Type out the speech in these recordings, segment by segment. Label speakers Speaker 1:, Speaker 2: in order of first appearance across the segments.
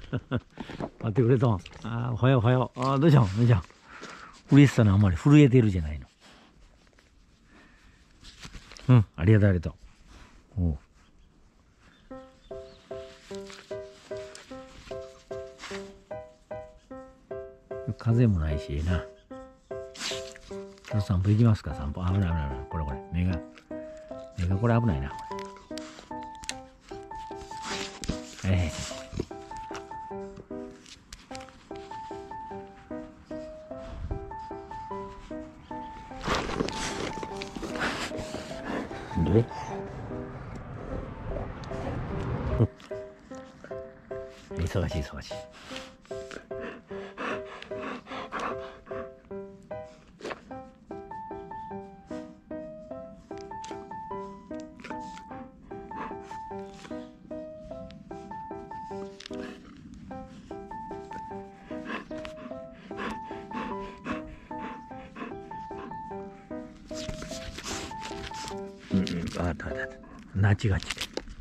Speaker 1: 待ってくれとん。ああ、おはようおはよう。ああ、どうしたんどうしたん。嬉しさのあまり震えてるじゃないの。うん、ありがとうありがとう。おう。風もないしな。ちょっと散歩行きますか、散歩。危ない危ない危ない。これこれ。目がこれ危ないな。で忙しい忙しい。うんうん、あったあった。なちがち。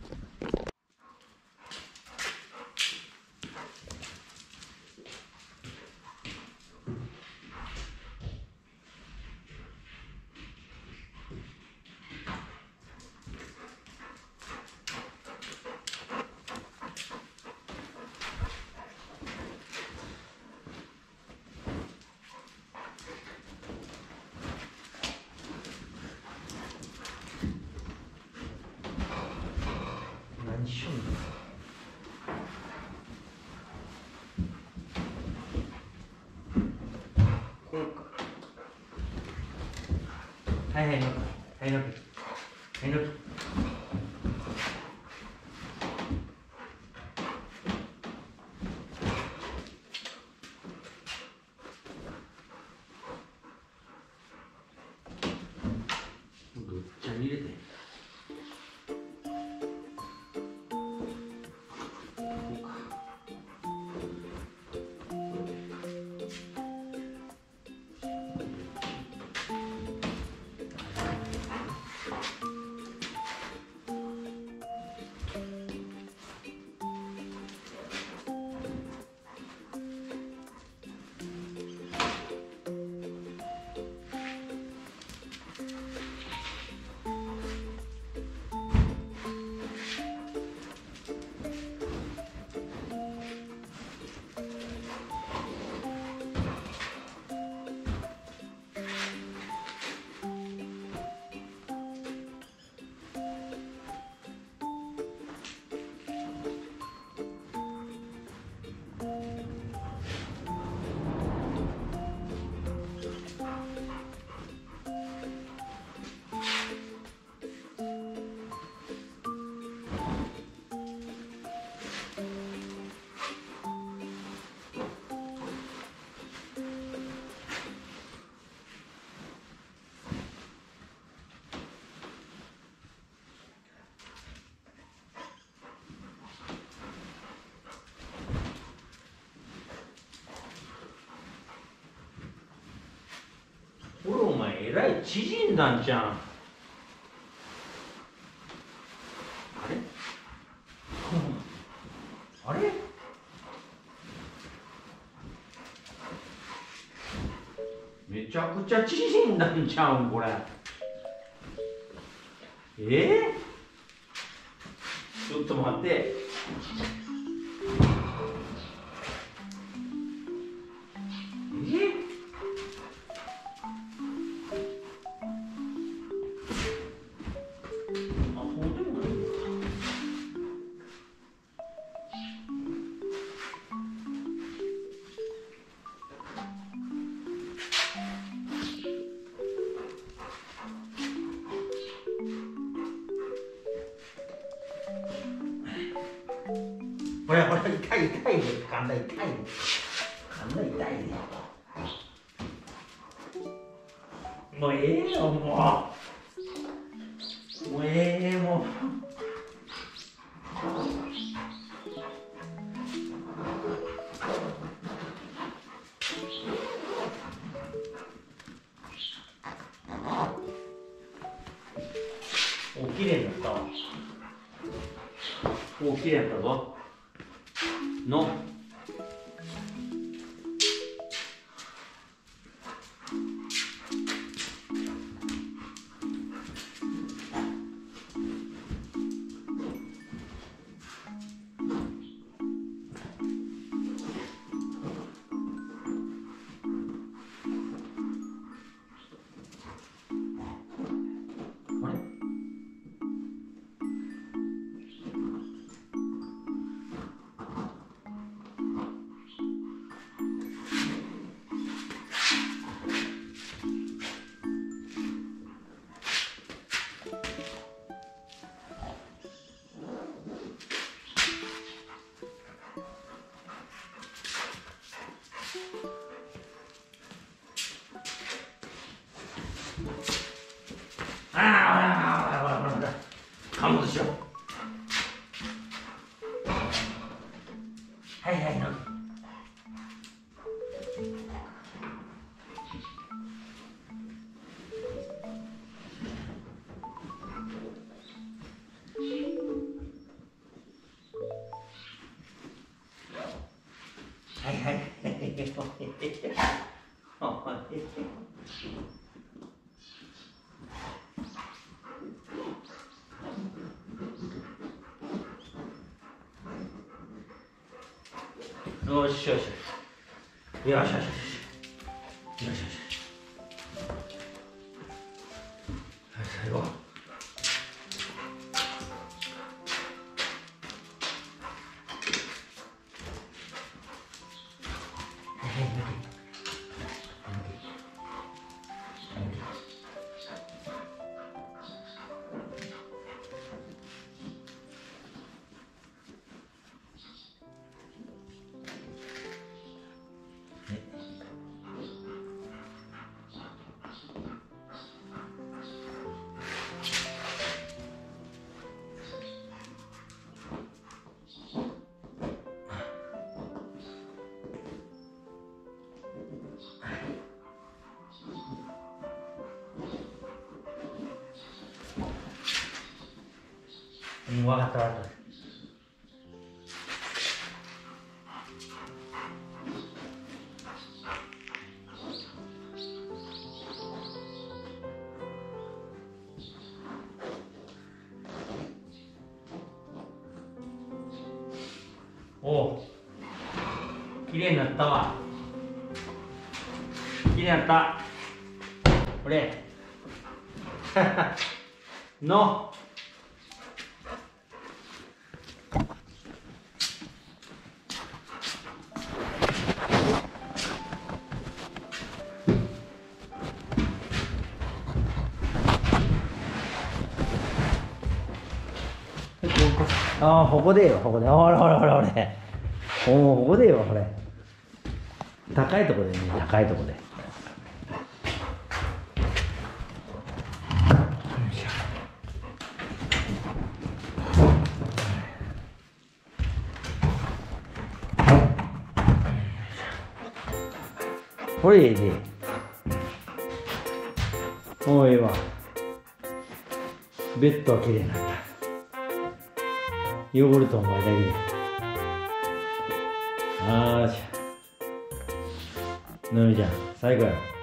Speaker 1: 何しよんの。こうか。はいはいのはいのはいの。どっちゃに入れて。これお前えらい縮んだんじゃん。あれあれめちゃくちゃ縮んだんじゃんこれ。ちょっと待って。ほらほら、痛い痛いね、神田痛いね。神田痛いね。もうええよ、もう。もうええ、もう。お、綺麗になったわ。お、綺麗になったぞ。の。 よしよしよしよしよしよしよしよしよし。最後。わかったわかった。おお、きれいになったわ。きれいになった。これ。の。ああ、ここでよ、ここで。ほらほらほらほら。おお、ここでよ、これ。高いとこでね、高いとこで。これいいね。もうええわ。ベッドは綺麗になった。汚れとお前だけで。あーしゃ。のみちゃん、最高やろ。